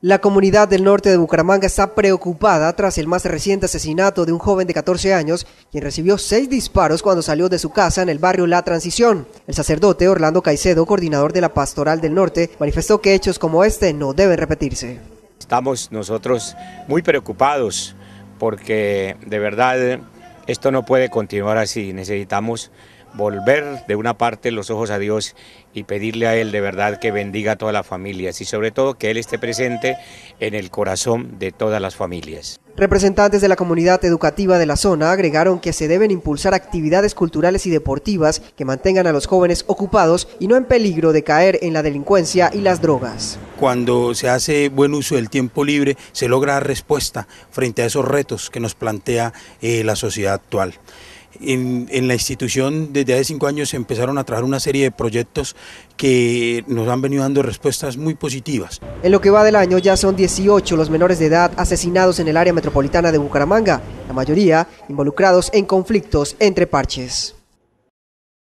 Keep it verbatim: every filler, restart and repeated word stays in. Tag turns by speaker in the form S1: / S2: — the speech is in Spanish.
S1: La comunidad del norte de Bucaramanga está preocupada tras el más reciente asesinato de un joven de catorce años, quien recibió seis disparos cuando salió de su casa en el barrio La Transición. El sacerdote Orlando Caicedo, coordinador de la Pastoral del Norte, manifestó que hechos como este no deben repetirse.
S2: Estamos nosotros muy preocupados porque de verdad esto no puede continuar así. Necesitamos volver de una parte los ojos a Dios y pedirle a Él de verdad que bendiga a todas las familias y sobre todo que Él esté presente en el corazón de todas las familias.
S1: Representantes de la comunidad educativa de la zona agregaron que se deben impulsar actividades culturales y deportivas que mantengan a los jóvenes ocupados y no en peligro de caer en la delincuencia y las drogas.
S3: Cuando se hace buen uso del tiempo libre, se logra dar respuesta frente a esos retos que nos plantea eh, la sociedad actual. En, en la institución desde hace cinco años se empezaron a trabajar una serie de proyectos que nos han venido dando respuestas muy positivas.
S1: En lo que va del año ya son dieciocho los menores de edad asesinados en el área metropolitana de Bucaramanga, la mayoría involucrados en conflictos entre parches.